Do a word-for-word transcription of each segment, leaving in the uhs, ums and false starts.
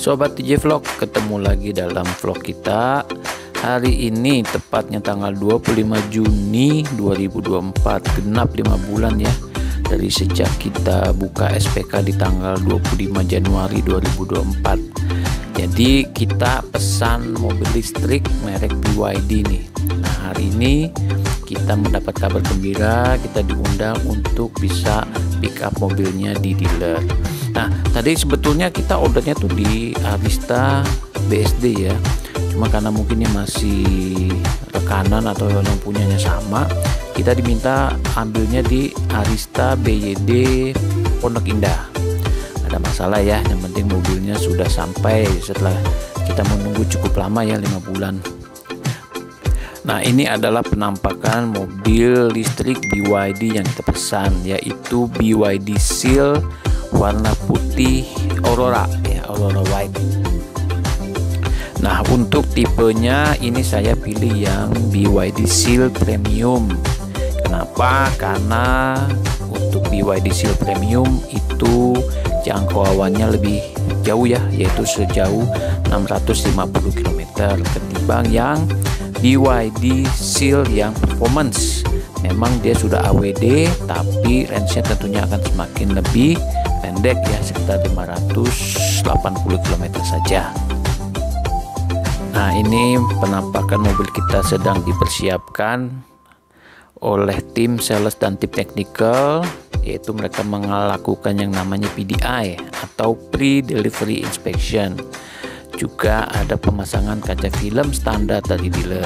Sobat D J Vlog, ketemu lagi dalam vlog kita. Hari ini tepatnya tanggal dua puluh lima Juni dua ribu dua puluh empat, genap lima bulan ya dari sejak kita buka S P K di tanggal dua puluh lima Januari dua ribu dua puluh empat. Jadi kita pesan mobil listrik merek B Y D nih. Nah, hari ini kita mendapat kabar gembira, kita diundang untuk bisa pick up mobilnya di dealer. Nah, tadi sebetulnya kita ordernya tuh di Arista B S D ya. Cuma karena mungkin ini masih rekanan atau yang punyanya sama, kita diminta ambilnya di Arista B Y D Pondok Indah. Ada masalah ya, yang penting mobilnya sudah sampai setelah kita menunggu cukup lama ya, lima bulan. Nah, ini adalah penampakan mobil listrik B Y D yang kita pesan, yaitu B Y D Seal warna putih Aurora ya, Aurora White. Nah, untuk tipenya ini saya pilih yang B Y D Seal Premium. Kenapa? Karena untuk B Y D Seal Premium itu jangkauannya lebih jauh ya, yaitu sejauh enam ratus lima puluh kilometer ketimbang yang B Y D Seal yang Performance. Memang dia sudah A W D, tapi range-nya tentunya akan semakin lebih pendek ya, sekitar lima ratus delapan puluh kilometer saja. Nah, ini penampakan mobil kita sedang dipersiapkan oleh tim sales dan tim technical, yaitu mereka melakukan yang namanya P D I atau Pre-Delivery Inspection. Juga ada pemasangan kaca film standar dari dealer.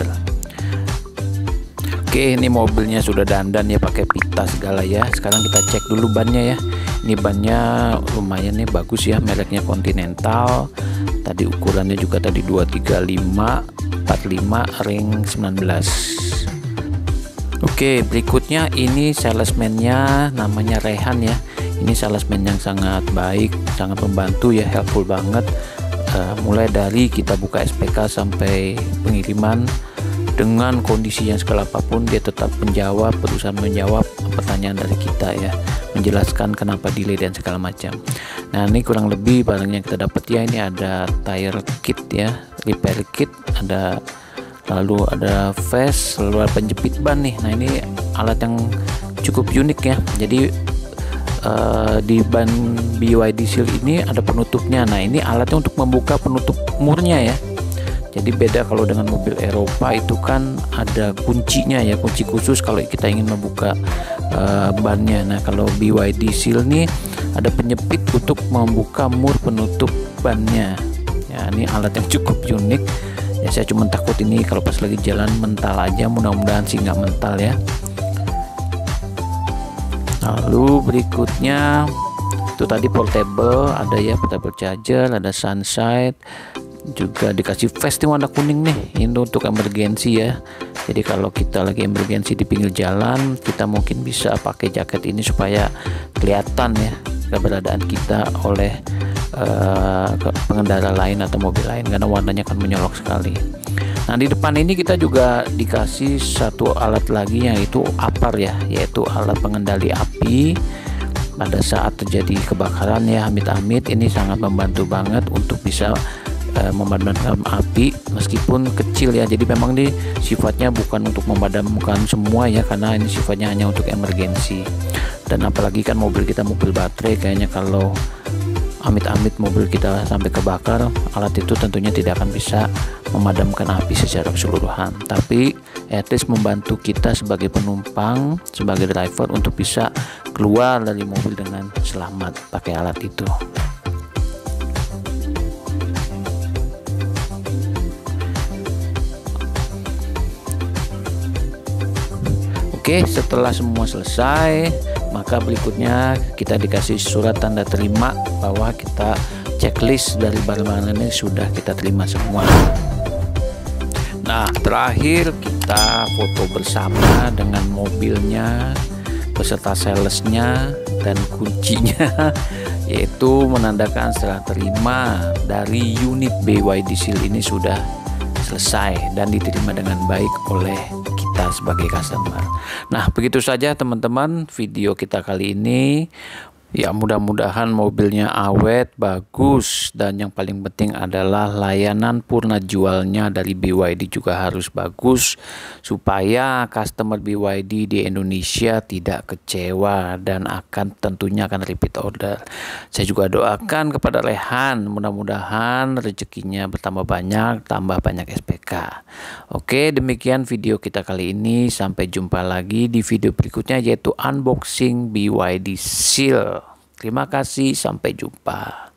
Oke, ini mobilnya sudah dandan ya, pakai pita segala ya. Sekarang kita cek dulu bannya ya. Ini bannya lumayan nih, bagus ya, mereknya Continental. Tadi ukurannya juga tadi dua tiga lima empat lima ring sembilan belas. Oke, berikutnya ini salesman-nya namanya Rehan ya. Ini salesman yang sangat baik, sangat membantu ya, helpful banget. Uh, mulai dari kita buka S P K sampai pengiriman, dengan kondisi yang segala apapun dia tetap menjawab, berusaha menjawab pertanyaan dari kita ya, menjelaskan kenapa delay dan segala macam. Nah, ini kurang lebih barangnya kita dapat ya. Ini ada tire kit ya, repair kit, ada lalu ada vest, lalu ada penjepit ban nih. Nah, ini alat yang cukup unik ya. Jadi uh, di ban B Y D Seal ini ada penutupnya. Nah, ini alatnya untuk membuka penutup murnya ya. Jadi beda kalau dengan mobil Eropa itu kan ada kuncinya ya, kunci khusus kalau kita ingin membuka uh, bannya. Nah, kalau B Y D Seal nih ada penyepit untuk membuka mur penutup bannya. Ya, ini alat yang cukup unik. Ya, saya cuma takut ini kalau pas lagi jalan mental aja, mudah-mudahan sih nggak mental ya. Lalu berikutnya itu tadi portable, ada ya portable charger, ada sunshade, juga dikasih vest yang warna kuning nih, ini untuk emergensi ya. Jadi kalau kita lagi emergensi di pinggir jalan, kita mungkin bisa pakai jaket ini supaya kelihatan ya keberadaan kita oleh uh, pengendara lain atau mobil lain, karena warnanya akan menyolok sekali. Nah, di depan ini kita juga dikasih satu alat lagi, yaitu APAR ya, yaitu alat pengendali api pada saat terjadi kebakaran ya, amit-amit. Ini sangat membantu banget untuk bisa memadamkan api meskipun kecil ya. Jadi memang ini sifatnya bukan untuk memadamkan semua ya, karena ini sifatnya hanya untuk emergensi. Dan apalagi kan mobil kita mobil baterai, kayaknya kalau amit-amit mobil kita sampai kebakar, alat itu tentunya tidak akan bisa memadamkan api secara keseluruhan, tapi at least membantu kita sebagai penumpang, sebagai driver untuk bisa keluar dari mobil dengan selamat pakai alat itu. Oke, setelah semua selesai, maka berikutnya kita dikasih surat tanda terima bahwa kita checklist dari barang-barang ini sudah kita terima semua. Nah, terakhir kita foto bersama dengan mobilnya beserta salesnya dan kuncinya, yaitu menandakan setelah terima dari unit B Y D Seal ini sudah selesai dan diterima dengan baik oleh sebagai customer. Nah, begitu saja teman-teman video kita kali ini. Ya, mudah-mudahan mobilnya awet, bagus, dan yang paling penting adalah layanan purna jualnya dari B Y D juga harus bagus supaya customer B Y D di Indonesia tidak kecewa dan akan tentunya akan repeat order. Saya juga doakan kepada Rehan, mudah-mudahan rezekinya bertambah banyak, tambah banyak S P K. Oke, demikian video kita kali ini. Sampai jumpa lagi di video berikutnya, yaitu unboxing B Y D Seal. Terima kasih, sampai jumpa.